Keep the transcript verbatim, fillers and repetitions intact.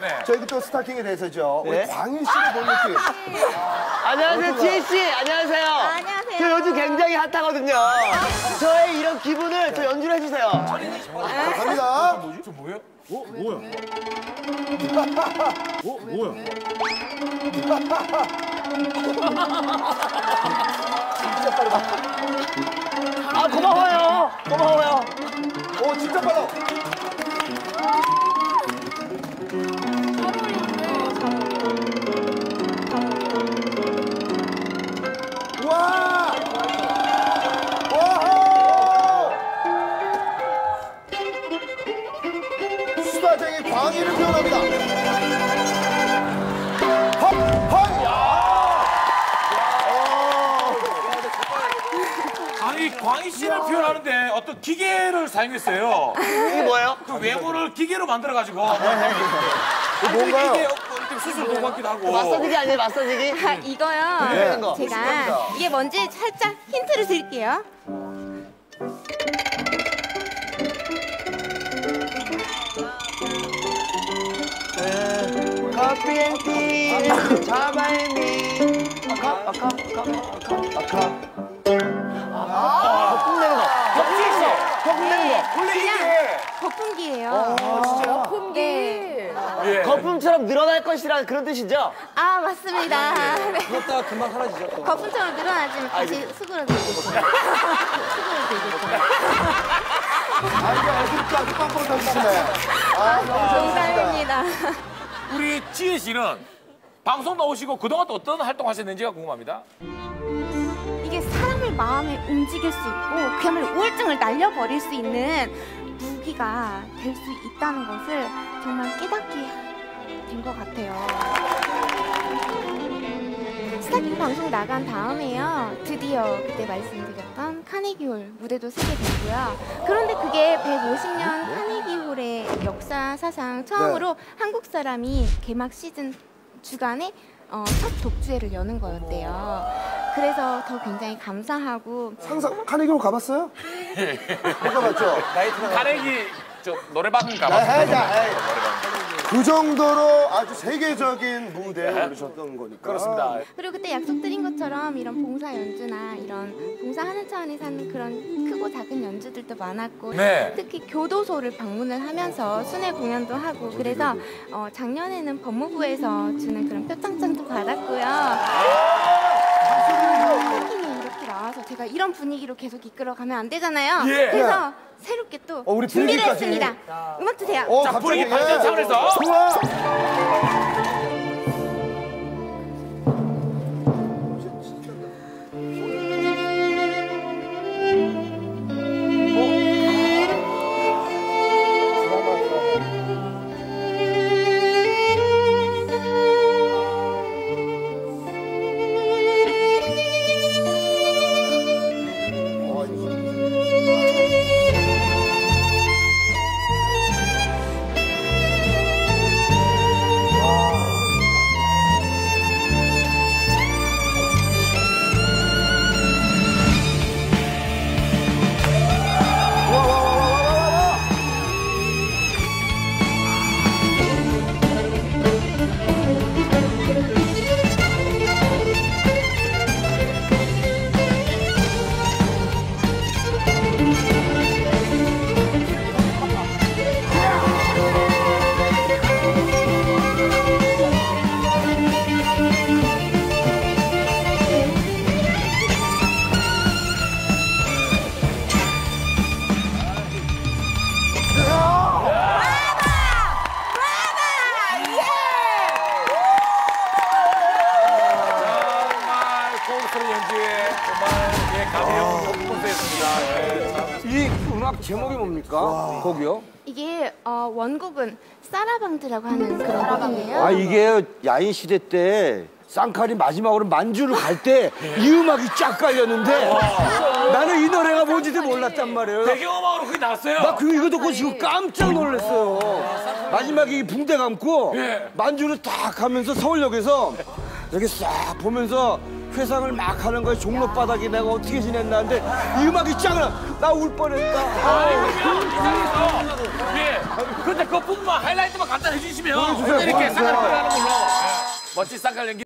네. 저희도 또 스타킹에 대해서죠. 네? 우리 광희 씨를 본 느낌. 안녕하세요, 지혜 씨. 안녕하세요. 안녕하세요. 저 요즘 굉장히 핫하거든요. 저의 이런 기분을 저 연주를 해주세요. 자, 갑니다. 저 뭐예요? 어? 뭐야? 어? 뭐야? 진짜 빠르다. 아, 고마워요. 고마워요. 오, 진짜 빨라. 와! 와호! 수다쟁이 광희를 표현합니다. 헛! 헛! 광희, 광희 씨를 표현하는데 어떤 기계를 사용했어요. 이게 뭐예요? 그 외모를 기계로 만들어가지고. 이거 뭔가요? 기계 이렇게 수술 보고 같기도 하고. 마사지기 아니에요, 마사지기? 아, 이거요. 네. 거. 제가 이게 뭔지 살짝 힌트를 드릴게요. 커피 앤 티, 자바이미. 아카, 아카, 아카, 아카. 아, 거품 내는 거. 거품 내는 거. 거품 내는 거. 원래 이게 거품기예요. 아, 진짜요? 거품기. 네. 예. 거품처럼 늘어날 것이라는 그런 뜻이죠? 아, 맞습니다. 네. 그렇다가 금방 사라지죠, 또. 거품처럼 늘어나지만 다시 수그러들고 있어요. 수그러들고 있어요. 아, 이게 얼굴이 아주 빵빵 터지시네. 아, 너무 재밌습니다. 농담입니다. 우리 지혜 씨는 방송 나오시고 그동안 또 어떤 활동 하셨는지가 궁금합니다. 이게 사람을 마음에 움직일 수 있고 그야말로 우울증을 날려버릴 수 있는 무기가 될 수 있다는 것을 정말 깨닫게 된 것 같아요. 스타킹 방송 나간 다음에요. 드디어 그때 말씀드렸던 카네기홀 무대도 쓰게 됐고요. 그런데 그게 백오십 년 카네기홀의 역사 사상 처음으로 네. 한국 사람이 개막 시즌 주간에 어, 첫 독주회를 여는 거였대요. 그래서 더 굉장히 감사하고. 상상, 카네기로 가봤어요? 못 가봤죠? 가래기 저 노래방 네, 가봤어요. 해자, 에이. 그 정도로 아주 세계적인 무대에 오르셨던 거니까. 그렇습니다. 그리고 그때 약속드린 것처럼 이런 봉사 연주나 이런 봉사하는 차원에서 하는 그런 크고 작은 연주들도 많았고 네. 특히 교도소를 방문을 하면서 순회 공연도 하고 그래서 어, 작년에는 법무부에서 주는 그런 표창장도 받았고요. 스타킹이 이렇게 나와서 제가 이런 분위기로 계속 이끌어가면 안 되잖아요. 예. 그래서 새롭게 또 어, 우리 준비를 분위기까지. 했습니다. 음악 주세요. 어, 자, 갑자기. 분위기 발전 차원에서. 좋아. 이 음악 제목이 뭡니까? 곡이요? 이게 어, 원곡은 사라방드라고 하는 그런 곡이에요. 아 이게 야인 시대 때 쌍칼이 마지막으로 만주를 갈 때 이 음악이 쫙 깔렸는데 나는 이 노래가 뭔지도 몰랐단 말이에요. 배경음악으로 그게 나왔어요. 나 그 이거 듣고 지금 깜짝 놀랐어요. 마지막에 이 붕대 감고 예. 만주를 딱 가면서 서울역에서 이렇게 싹 보면서 회상을 막 하는 거야. 종로바닥에 내가 어떻게 지냈나 하는데 이 음악이 쫙 나 울 뻔했다. 아니 그러면 이상해서 예 근데 그 부분만 하이라이트만 갖다 해주시면 이렇게 쌍칼 연기하는 걸로 예. 멋진 쌍칼 연기